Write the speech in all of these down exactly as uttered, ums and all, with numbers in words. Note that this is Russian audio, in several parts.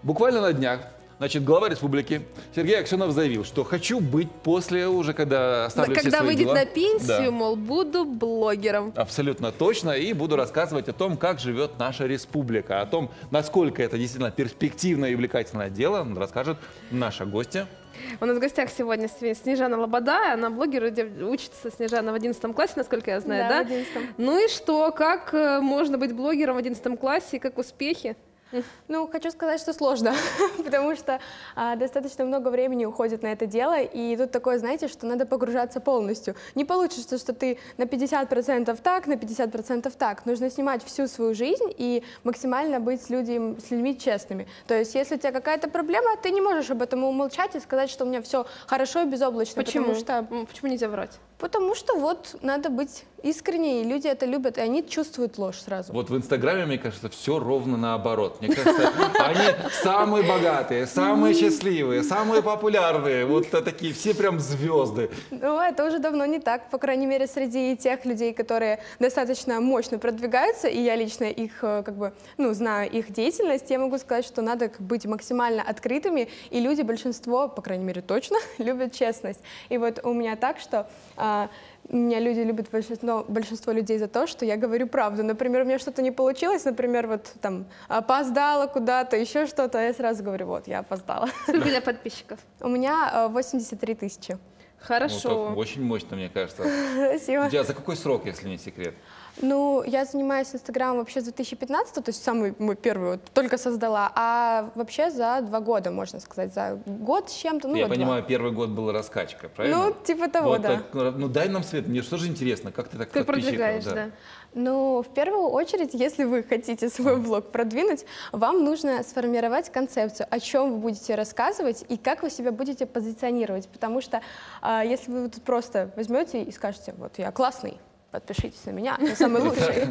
Буквально на днях, значит, глава республики Сергей Аксенов заявил, что хочу быть после уже, когда оставлю Когда все свои выйдет дела. на пенсию, Да. мол, буду блогером. Абсолютно точно. И буду рассказывать о том, как живет наша республика. О том, насколько это действительно перспективное и увлекательное дело, расскажет наша гостья. У нас в гостях сегодня Снежана Лобода, она блогер, учится Снежана в одиннадцатом классе, насколько я знаю, да? Да, в одиннадцатом. Ну и что, как э, можно быть блогером в одиннадцатом классе, как успехи? Ну, хочу сказать, что сложно, потому что а, достаточно много времени уходит на это дело, и тут такое, знаете, что надо погружаться полностью. Не получится, что ты на пятьдесят процентов так, на пятьдесят процентов так. Нужно снимать всю свою жизнь и максимально быть с, людьми, с людьми честными. То есть, если у тебя какая-то проблема, ты не можешь об этом умолчать и сказать, что у меня все хорошо и безоблачно. Почему? Потому что, Почему нельзя врать? потому что вот надо быть искренней, и люди это любят, и они чувствуют ложь сразу. Вот в Инстаграме, мне кажется, все ровно наоборот. Мне кажется, они самые богатые, самые счастливые, самые популярные. Вот такие все прям звезды. Ну, это уже давно не так, по крайней мере, среди тех людей, которые достаточно мощно продвигаются, и я лично их, э, как бы, ну, знаю их деятельность, я могу сказать, что надо быть максимально открытыми, и люди, большинство, по крайней мере, точно, любят честность. И вот у меня так, что а, меня люди любят, большинство, большинство людей за то, что я говорю правду. Например, у меня что-то не получилось, например, вот там опоздала куда-то, еще что-то, я сразу говорю, вот, я опоздала. Сколько у тебя подписчиков? У меня восемьдесят три тысячи. Хорошо. Ну, очень мощно, мне кажется. Спасибо. У тебя за какой срок, если не секрет? Ну, я занимаюсь Инстаграмом вообще с две тысячи пятнадцатого, то есть самый мой первый, вот, только создала, а вообще за два года, можно сказать, за год с чем-то. Ну, Я вот понимаю, два. первый год была раскачка, правильно? Ну, типа того, Вот да. так, ну дай нам свет, мне что же интересно, как ты так Ты подписчиков, продвигаешь, да. Ну, в первую очередь, если вы хотите свой блог продвинуть, вам нужно сформировать концепцию, о чем вы будете рассказывать и как вы себя будете позиционировать. Потому что а, если вы вот просто возьмете и скажете, вот я классный, подпишитесь на меня, я самый лучший,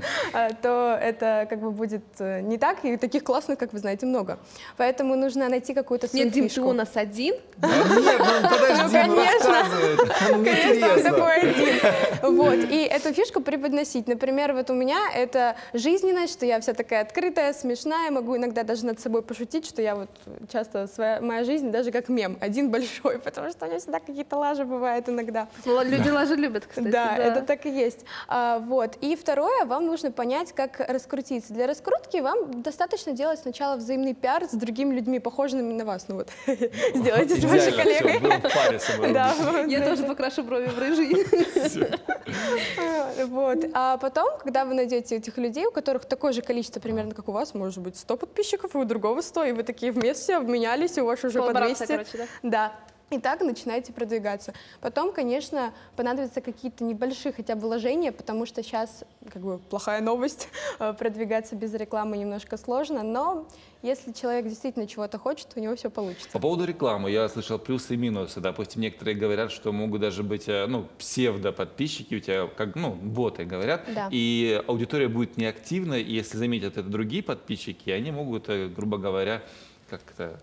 то это как бы будет не так, и таких классных, как вы знаете, много. Поэтому нужно найти какую-то свою Нет, Дим, ты фишку. у нас один? Да нет, ну подожди, ну рассказывает. Ну, Конечно, он интересно. такой один. Вот, и эту фишку преподносить. Например, вот у меня это жизненность, что я вся такая открытая, смешная, могу иногда даже над собой пошутить, что я вот часто, своя, моя жизнь даже как мем, один большой, потому что у меня всегда какие-то лажи бывают иногда. Ну, люди лажи любят, кстати. Да, это так и есть. А, вот. И второе, вам нужно понять, как раскрутиться. Для раскрутки вам достаточно делать сначала взаимный пиар с другими людьми, похожими на вас. Ну вот, сделайте с вашей Идеально, коллегой. всё, будем в паре с собой. Да, Я тоже покрашу брови в рыжий. вот. А потом, когда вы найдете этих людей, у которых такое же количество примерно, как у вас, может быть, сто подписчиков, и у другого сто, и вы такие вместе обменялись, и у вас уже по Коллаборация, двести. короче, да? Да. И так начинаете продвигаться. Потом, конечно, понадобятся какие-то небольшие хотя бы вложения, потому что сейчас, как бы, плохая новость, продвигаться без рекламы немножко сложно, но если человек действительно чего-то хочет, у него все получится. По поводу рекламы я слышал плюсы и минусы. Допустим, некоторые говорят, что могут даже быть ну, псевдоподписчики у тебя, как, ну, боты говорят, Да. и аудитория будет неактивна, и если заметят это другие подписчики, они могут, грубо говоря, как-то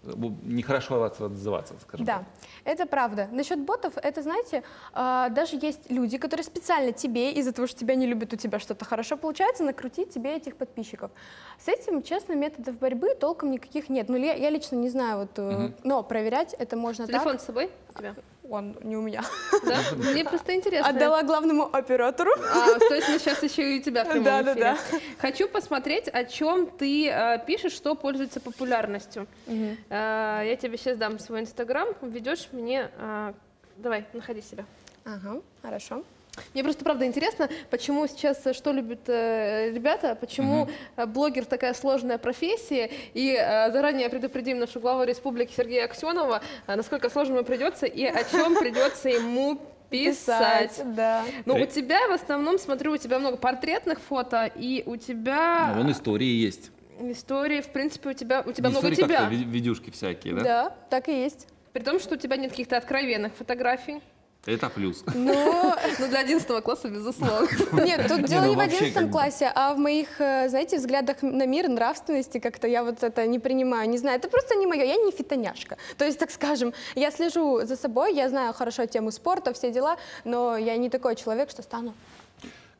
нехорошо отзываться, скажем Да, так. это правда. Насчет ботов, это, знаете, э, даже есть люди, которые специально тебе, из-за того, что тебя не любят, у тебя что-то хорошо получается, накрутить тебе этих подписчиков. С этим, честно, методов борьбы толком никаких нет. Ну, я, я лично не знаю, вот, э, Мгм. но проверять это можно Телефон так. с собой у тебя? Он не у меня. Да? Мне просто интересно. Отдала главному оператору. А, то есть мы сейчас еще и у тебя в прямом Да, да, эфире. да. Хочу посмотреть, о чем ты э, пишешь, что пользуется популярностью. Мгм. Э, я тебе сейчас дам свой инстаграм, введешь мне... э, давай, находи себя. Ага, хорошо. Мне просто правда интересно, почему сейчас, э, что любят э, ребята, почему э, блогер такая сложная профессия, и э, заранее предупредим нашу главу республики Сергея Аксенова, э, насколько сложно ему придется и о чем придется ему писать. Да. Ну, При- у тебя в основном, смотрю, у тебя много портретных фото, и у тебя Ну, вон истории есть. истории, в принципе, у тебя, у тебя Не много истории, тебя. как-то ви- видюшки всякие, да? Да, так и есть. При том, что у тебя нет каких-то откровенных фотографий. Это плюс. Но Ну, для одиннадцатого класса, безусловно. нет, тут дело ну не в вообще одиннадцатом как бы. классе, а в моих, э, знаете, взглядах на мир, нравственности, как-то я вот это не принимаю, не знаю, это просто не мое, я не фитоняшка. То есть, так скажем, я слежу за собой, я знаю хорошо тему спорта, все дела, но я не такой человек, что стану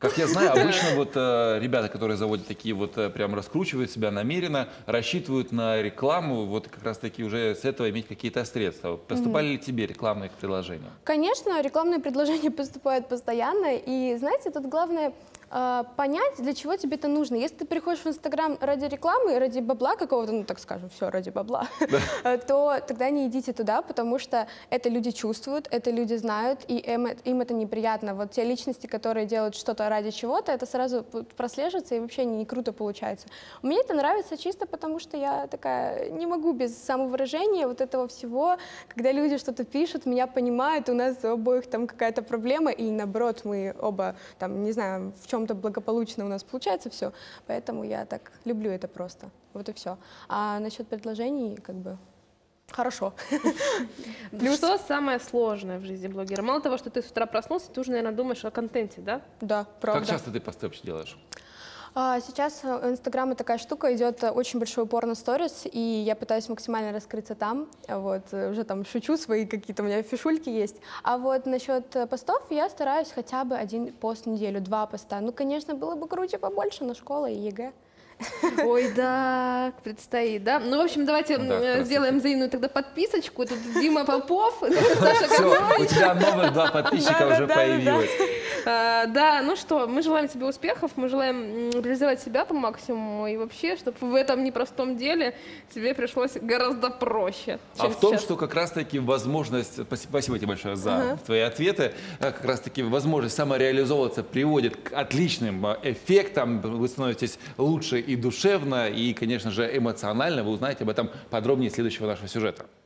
Как я знаю, обычно вот э, ребята, которые заводят такие вот, э, прям раскручивают себя намеренно, рассчитывают на рекламу, вот как раз таки уже с этого иметь какие-то средства. Поступали ли тебе рекламные предложения? Конечно, рекламные предложения поступают постоянно, и знаете, тут главное э, понять, для чего тебе это нужно. Если ты приходишь в Инстаграм ради рекламы, ради бабла какого-то, ну так скажем, все ради бабла, то тогда не идите туда, потому что это люди чувствуют, это люди знают, и им, им это неприятно. Вот те личности, которые делают что-то ради чего-то, это сразу прослеживается и вообще не круто получается. Мне это нравится чисто потому, что я такая не могу без самовыражения вот этого всего, когда люди что-то пишут, меня понимают, у нас у обоих там какая-то проблема, и наоборот, мы оба там, не знаю, в чем-то благополучно у нас получается все, поэтому я так люблю это просто, вот и все. А насчет предложений, как бы, хорошо. Плюс... Что самое сложное в жизни блогера? Мало того, что ты с утра проснулся, ты уже, наверное, думаешь о контенте, да? Да, правда. Как часто ты посты вообще делаешь? А, Сейчас у Инстаграма такая штука, идет очень большой упор на сторис, и я пытаюсь максимально раскрыться там, вот, уже там шучу, свои какие-то у меня фишульки есть. А вот насчет постов я стараюсь хотя бы один пост в неделю, два поста. Ну, конечно, было бы круче побольше, но школа и ЕГЭ. Ой, да, предстоит, да? Ну, в общем, давайте Да, сделаем взаимную тогда подписочку. Тут Дима Попов, Саша Все, у тебя новых два подписчика уже появилось. Да, ну что, мы желаем тебе успехов, мы желаем реализовать себя по максимуму и вообще, чтобы в этом непростом деле тебе пришлось гораздо проще. А в том, что как раз-таки возможность, спасибо тебе большое за твои ответы, как раз-таки возможность самореализовываться приводит к отличным эффектам, вы становитесь лучше и душевно, и, конечно же, эмоционально. Вы узнаете об этом подробнее из следующего нашего сюжета.